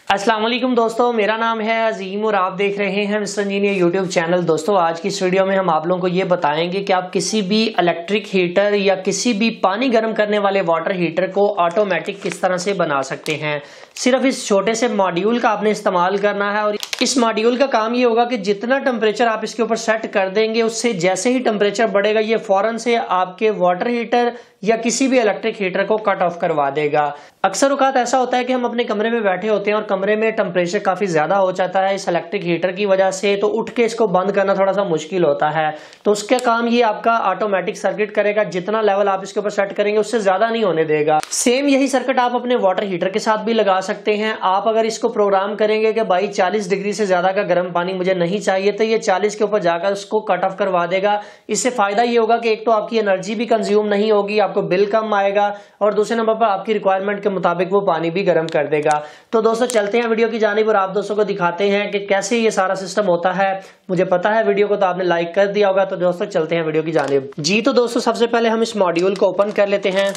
अस्सलाम वालेकुम दोस्तों, मेरा नाम है अजीम और आप देख रहे हैं मिस्टर इंजीनियर यूट्यूब चैनल। दोस्तों आज की इस वीडियो में हम आप लोगों को ये बताएंगे कि आप किसी भी इलेक्ट्रिक हीटर या किसी भी पानी गर्म करने वाले वाटर हीटर को ऑटोमेटिक किस तरह से बना सकते हैं। सिर्फ इस छोटे से मॉड्यूल का आपने इस्तेमाल करना है और इस मॉड्यूल का काम ये होगा कि जितना टेम्परेचर आप इसके ऊपर सेट कर देंगे उससे जैसे ही टेम्परेचर बढ़ेगा ये फौरन से आपके वाटर हीटर या किसी भी इलेक्ट्रिक हीटर को कट ऑफ करवा देगा। अक्सर औकात ऐसा होता है कि हम अपने कमरे में बैठे होते हैं और कमरे में टेम्परेचर काफी ज्यादा हो जाता है इस इलेक्ट्रिक हीटर की वजह से, तो उठ के इसको बंद करना थोड़ा सा मुश्किल होता है। तो उसका काम ये आपका ऑटोमेटिक सर्किट करेगा, जितना लेवल आप इसके ऊपर सेट करेंगे उससे ज्यादा नहीं होने देगा। सेम यही सर्किट आप अपने वाटर हीटर के साथ भी लगा सकते हैं। आप अगर इसको प्रोग्राम करेंगे कि भाई 40 डिग्री से ज्यादा का गर्म पानी मुझे नहीं चाहिए, तो ये 40 के ऊपर जाकर उसको कट ऑफ करवा देगा। इससे फायदा ये होगा कि एक तो आपकी एनर्जी भी कंज्यूम नहीं होगी, आपको बिल कम आएगा और दूसरे नंबर पर आपकी रिक्वायरमेंट के मुताबिक वो पानी भी गर्म कर देगा। तो दोस्तों चलते हैं वीडियो की जानिब और आप दोस्तों को दिखाते हैं कि कैसे ये सारा सिस्टम होता है। मुझे पता है वीडियो को तो आपने लाइक कर दिया होगा, तो दोस्तों चलते हैं वीडियो की जानिब। जी तो दोस्तों सबसे पहले हम इस मॉड्यूल को ओपन कर लेते हैं।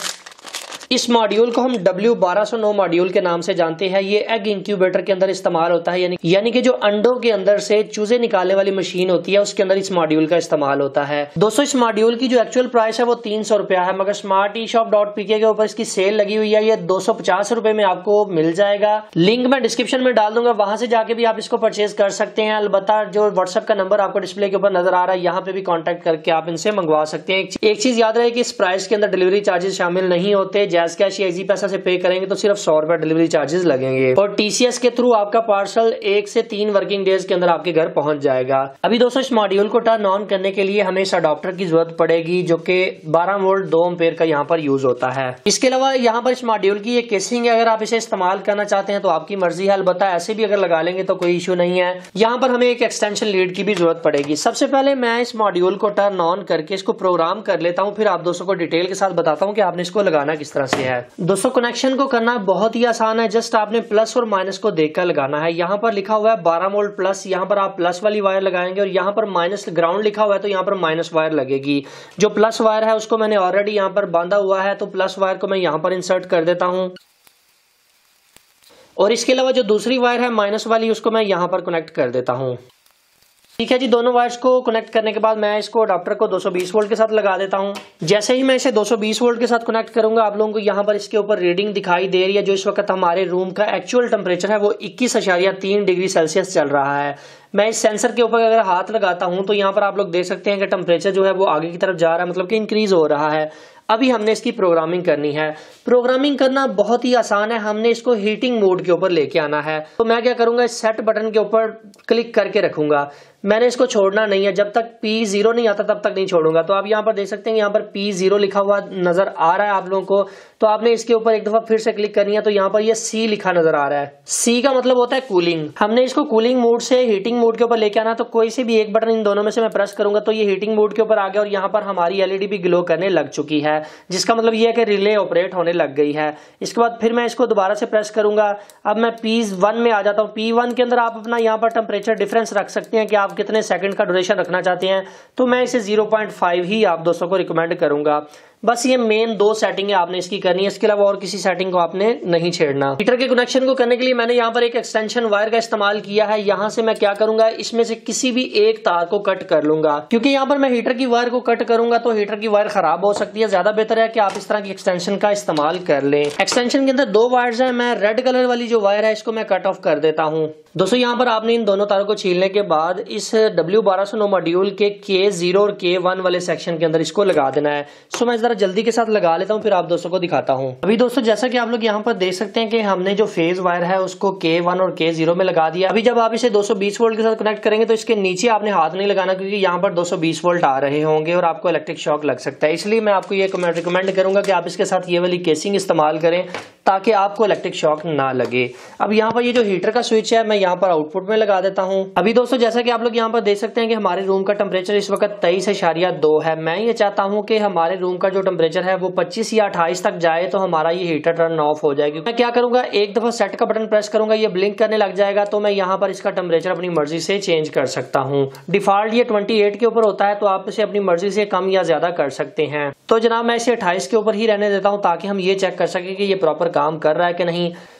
इस मॉड्यूल को हम W1209 मॉड्यूल के नाम से जानते हैं। ये एग इंक्यूबेटर के अंदर इस्तेमाल होता है, यानी कि जो अंडों के अंदर से चूजे निकालने वाली मशीन होती है उसके अंदर इस मॉड्यूल का इस्तेमाल होता है। दोस्तों इस मॉड्यूल की जो एक्चुअल प्राइस है वो 300 रुपया है, मगर smarteshop.pk के ऊपर इसकी सेल लगी हुई है। ये 250 रुपए में आपको मिल जाएगा। लिंक मैं डिस्क्रिप्शन में डाल दूंगा, वहां से जाके भी आप इसको परचेज कर सकते हैं। अलबत्ता जो व्हाट्सएप का नंबर आपको डिस्प्ले के ऊपर नजर आ रहा है यहाँ पे भी कॉन्टेक्ट करके आप इनसे मंगवा सकते हैं। एक चीज याद रहे कि इस प्राइस के अंदर डिलीवरी चार्जेस शामिल नहीं होते। जैज कैश या इजी पैसा से पे करेंगे तो सिर्फ 100 रुपए डिलीवरी चार्जेस लगेंगे और TCS के थ्रू आपका पार्सल 1 से 3 वर्किंग डेज के अंदर आपके घर पहुंच जाएगा। अभी दोस्तों इस मॉड्यूल को टर्न ऑन करने के लिए हमें इस अडॉप्टर की जरूरत पड़ेगी जो कि 12 वोल्ट 2 एम्पीयर का यहाँ पर यूज होता है। इसके अलावा यहाँ पर इस मॉड्यूल की ये केसिंग है, अगर आप इसे इस्तेमाल करना चाहते हैं तो आपकी मर्जी है। अलबत्ता ऐसे भी अगर लगा लेंगे तो कोई इश्यू नहीं है। यहाँ पर हमें एक एक्सटेंशन लीड की भी जरूरत पड़ेगी। सबसे पहले मैं इस मॉड्यूल को टर्न ऑन करके इसको प्रोग्राम कर लेता हूँ, फिर आप दोस्तों को डिटेल के साथ बताता हूँ कि आपने इसको लगाना किस तरह से है। दोस्तों कनेक्शन को करना बहुत ही आसान है, जस्ट आपने प्लस और माइनस को देखकर लगाना है। यहाँ पर लिखा हुआ है 12 वोल्ट प्लस, यहाँ पर आप प्लस वाली वायर लगाएंगे और यहाँ पर माइनस ग्राउंड लिखा हुआ है तो यहाँ पर माइनस वायर लगेगी। जो प्लस वायर है उसको मैंने ऑलरेडी यहाँ पर बांधा हुआ है, तो प्लस वायर को मैं यहाँ पर इंसर्ट कर देता हूँ और इसके अलावा जो दूसरी वायर है माइनस वाली उसको मैं यहाँ पर कनेक्ट कर देता हूँ। ठीक है जी, दोनों वायर्स को कनेक्ट करने के बाद मैं इसको अडाप्टर को 220 वोल्ट के साथ लगा देता हूं। जैसे ही मैं इसे 220 वोल्ट के साथ कनेक्ट करूंगा आप लोगों को यहां पर इसके ऊपर रीडिंग दिखाई दे रही है। जो इस वक्त हमारे रूम का एक्चुअल टेम्परेचर है वो 21.3 डिग्री सेल्सियस चल रहा है। मैं इस सेंसर के ऊपर अगर हाथ लगाता हूं तो यहाँ पर आप लोग देख सकते हैं कि टेम्परेचर जो है वो आगे की तरफ जा रहा है, मतलब कि इंक्रीज हो रहा है। अभी हमने इसकी प्रोग्रामिंग करनी है। प्रोग्रामिंग करना बहुत ही आसान है, हमने इसको हीटिंग मोड के ऊपर लेके आना है। तो मैं क्या करूंगा, इस सेट बटन के ऊपर क्लिक करके रखूंगा। मैंने इसको छोड़ना नहीं है, जब तक P0 नहीं आता तब तक नहीं छोड़ूंगा। तो आप यहाँ पर देख सकते हैं यहाँ पर P0 लिखा हुआ नजर आ रहा है आप लोगों को, तो आपने इसके ऊपर एक दफा फिर से क्लिक करनी है। तो यहाँ पर ये C लिखा नजर आ रहा है। C का मतलब होता है कूलिंग। हमने इसको कूलिंग मोड से हीटिंग मोड के ऊपर लेके आना, तो कोई से भी एक बटन इन दोनों में से मैं प्रेस करूंगा तो ये हीटिंग मोड के ऊपर आ गया और यहाँ पर हमारी LED भी ग्लो करने लग चुकी है, जिसका मतलब ये है कि रिले ऑपरेट होने लग गई है। इसके बाद फिर मैं इसको दोबारा से प्रेस करूंगा। अब मैं P1 में आ जाता हूँ। P1 के अंदर आप अपना यहाँ पर टेम्परेचर डिफरेंस रख सकते हैं कि आप कितने सेकंड का ड्यूरेशन रखना चाहते हैं, तो मैं इसे 0.5 ही आप दोस्तों को रिकमेंड करूंगा। बस ये मेन 2 सेटिंग है आपने इसकी करनी है, इसके अलावा और किसी सेटिंग को आपने नहीं छेड़ना। हीटर के कनेक्शन को करने के लिए मैंने यहाँ पर एक एक्सटेंशन वायर का इस्तेमाल किया है। यहाँ से मैं क्या करूंगा, इसमें से किसी भी एक तार को कट कर लूंगा, क्योंकि यहाँ पर मैं हीटर की वायर को कट करूंगा तो हीटर की वायर खराब हो सकती है। ज्यादा बेहतर है कि आप इस तरह की एक्सटेंशन का इस्तेमाल कर लें। एक्सटेंशन के अंदर 2 वायर्स है, मैं रेड कलर वाली जो वायर है इसको मैं कट ऑफ कर देता हूँ। दोस्तों यहाँ पर आपने इन दोनों तारों को छीलने के बाद इस W1209 मॉड्यूल के K0 और K1 वाले सेक्शन के अंदर इसको लगा देना है। सो मैं जरा जल्दी के साथ लगा लेता हूँ, फिर आप दोस्तों को दिखाता हूँ। अभी दोस्तों जैसा कि आप लोग यहाँ पर देख सकते हैं कि हमने जो फेज वायर है उसको K1 और K0 में लगा दिया। अभी जब आप इसे 220 वोल्ट के साथ कनेक्ट करेंगे तो इसके नीचे आपने हाथ नहीं लगाना, क्योंकि यहाँ पर 220 वोल्ट आ रहे होंगे और आपको इलेक्ट्रिक शॉक लग सकता है। इसलिए मैं आपको ये रिकमेंड करूंगा कि आप इसके साथ ये वाली केसिंग इस्तेमाल करें ताकि आपको इलेक्ट्रिक शॉक ना लगे। अब यहाँ पर ये जो हीटर का स्विच है मैं यहाँ पर आउटपुट में लगा देता हूँ। अभी दोस्तों जैसा कि आप लोग यहाँ पर देख सकते हैं कि हमारे रूम का टेम्परेचर इस वक्त 23.2 है। मैं ये चाहता हूँ कि हमारे रूम का जो टेम्परेचर है वो 25 या 28 तक जाए तो हमारा ये हीटर टर्न ऑफ हो जाएगी। मैं क्या करूंगा, एक दफा सेट का बटन प्रेस करूंगा, ये ब्लिंक करने लग जाएगा, तो मैं यहाँ पर इसका टेम्परेचर अपनी मर्जी से चेंज कर सकता हूँ। डिफॉल्ट ये 28 के ऊपर होता है, तो आप इसे अपनी मर्जी से कम या ज्यादा कर सकते हैं। तो जनाब मैं इसे 28 के ऊपर ही रहने देता हूँ ताकि हम ये चेक कर सके कि ये प्रॉपर काम कर रहा है कि नहीं।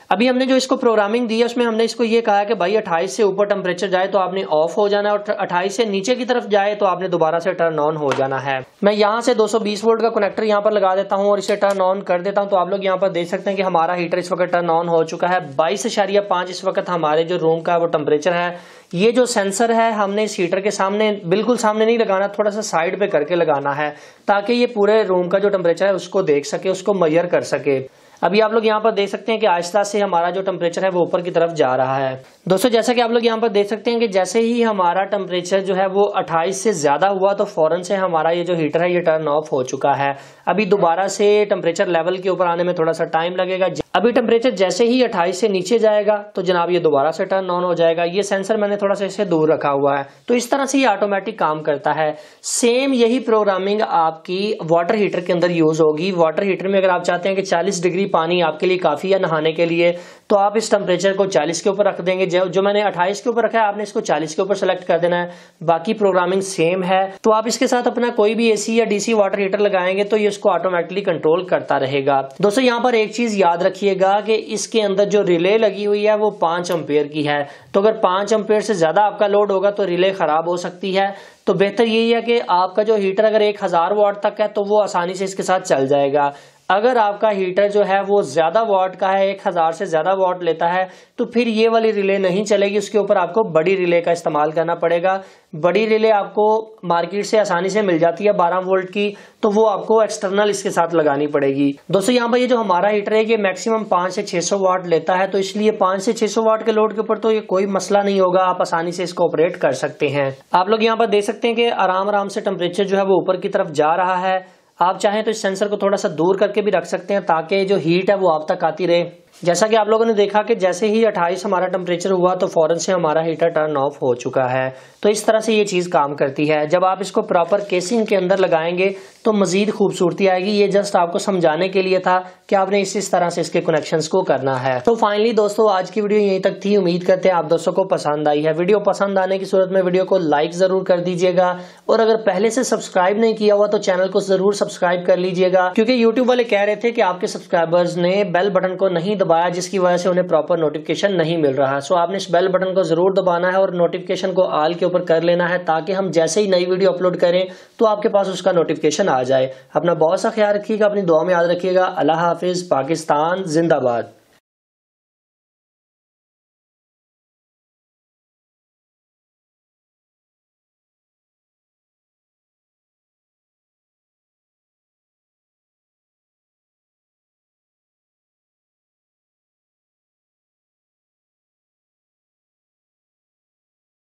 अभी हमने जो इसको प्रोग्रामिंग दी है उसमें हमने इसको ये कहा है कि भाई 28 से ऊपर टेम्परेचर जाए तो आपने ऑफ हो जाना है और 28 से नीचे की तरफ जाए तो आपने दोबारा से टर्न ऑन हो जाना है। मैं यहाँ से 220 वोल्ट का कनेक्टर यहाँ पर लगा देता हूँ और इसे टर्न ऑन कर देता हूँ। तो आप लोग यहाँ पर देख सकते हैं कि हमारा हीटर इस वक्त टर्न ऑन हो चुका है। 22.5 इस वक्त हमारे जो रूम का वो टेम्परेचर है। ये जो सेंसर है हमने इस हीटर के सामने, बिल्कुल सामने नहीं लगाना, थोड़ा सा साइड पे करके लगाना है ताकि ये पूरे रूम का जो टेम्परेचर है उसको देख सके, उसको मेजर कर सके। अभी आप लोग यहाँ पर देख सकते हैं कि आहिस्ता से हमारा जो टेम्परेचर है वो ऊपर की तरफ जा रहा है। दोस्तों जैसा कि आप लोग यहाँ पर देख सकते हैं कि जैसे ही हमारा टेम्परेचर जो है वो 28 से ज्यादा हुआ तो फौरन से हमारा ये जो हीटर है ये टर्न ऑफ हो चुका है। अभी दोबारा से टेम्परेचर लेवल के ऊपर आने में थोड़ा सा टाइम लगेगा। अभी टेम्परेचर जैसे ही 28 से नीचे जाएगा तो जनाब ये दोबारा से टर्न ऑन हो जाएगा। ये सेंसर मैंने थोड़ा सा इससे दूर रखा हुआ है। तो इस तरह से ये ऑटोमेटिक काम करता है। सेम यही प्रोग्रामिंग आपकी वाटर हीटर के अंदर यूज होगी। वाटर हीटर में अगर आप चाहते हैं कि 40 डिग्री पानी आपके लिए काफी है नहाने के लिए तो आप इस टेम्परेचर को 40 के ऊपर रख देंगे। जो मैंने 28 के ऊपर रखा है आपने इसको 40 के ऊपर सेलेक्ट कर देना है। बाकी प्रोग्रामिंग सेम है। तो आप इसके साथ अपना कोई भी एसी या डीसी वाटर हीटर लगाएंगे तो ये इसको ऑटोमेटिकली कंट्रोल करता रहेगा। दोस्तों यहाँ पर एक चीज याद रखिएगा कि इसके अंदर जो रिले लगी हुई है वो 5 एम्पेयर की है। तो अगर 5 एम्पेयर से ज्यादा आपका लोड होगा तो रिले खराब हो सकती है। तो बेहतर यही है कि आपका जो हीटर अगर 1000 वाट तक है तो वो आसानी से इसके साथ चल जाएगा। अगर आपका हीटर जो है वो ज्यादा वाट का है, 1000 से ज्यादा वाट लेता है, तो फिर ये वाली रिले नहीं चलेगी। उसके ऊपर आपको बड़ी रिले का इस्तेमाल करना पड़ेगा। बड़ी रिले आपको मार्केट से आसानी से मिल जाती है 12 वोल्ट की, तो वो आपको एक्सटर्नल इसके साथ लगानी पड़ेगी। दोस्तों यहाँ पर ये जो हमारा हीटर है ये मैक्सिमम 5 से 600 वाट लेता है। तो इसलिए 5 से 600 वाट के लोड के ऊपर तो ये कोई मसला नहीं होगा, आप आसानी से इसको ऑपरेट कर सकते हैं। आप लोग यहाँ पर देख सकते हैं कि आराम आराम से टेम्परेचर जो है वो ऊपर की तरफ जा रहा है। आप चाहें तो इस सेंसर को थोड़ा सा दूर करके भी रख सकते हैं ताकि जो हीट है वो आप तक आती रहे। जैसा कि आप लोगों ने देखा कि जैसे ही 28 हमारा टेम्परेचर हुआ तो फौरन से हमारा हीटर टर्न ऑफ हो चुका है। तो इस तरह से ये चीज काम करती है। जब आप इसको प्रॉपर केसिंग के अंदर लगाएंगे तो मजीद खूबसूरती आएगी। ये जस्ट आपको समझाने के लिए था कि आपने इस तरह से इसके कनेक्शंस को करना है। तो फाइनली दोस्तों आज की वीडियो यहीं तक थी। उम्मीद करते हैं आप दोस्तों को पसंद आई है। वीडियो पसंद आने की सूरत में वीडियो को लाइक जरूर कर दीजिएगा और अगर पहले से सब्सक्राइब नहीं किया हुआ तो चैनल को जरूर सब्सक्राइब कर लीजिएगा, क्योंकि यूट्यूब वाले कह रहे थे कि आपके सब्सक्राइबर्स ने बेल बटन को नहीं दबाया जिसकी वजह से उन्हें प्रॉपर नोटिफिकेशन नहीं मिल रहा। सो आपने इस बेल बटन को जरूर दबाना है और नोटिफिकेशन को ऑल के ऊपर कर लेना है ताकि हम जैसे ही नई वीडियो अपलोड करें तो आपके पास उसका नोटिफिकेशन आ जाए। अपना बहुत सा ख्याल रखिएगा, अपनी दुआ में याद रखिएगा। अल्लाह हाफिज। पाकिस्तान जिंदाबाद।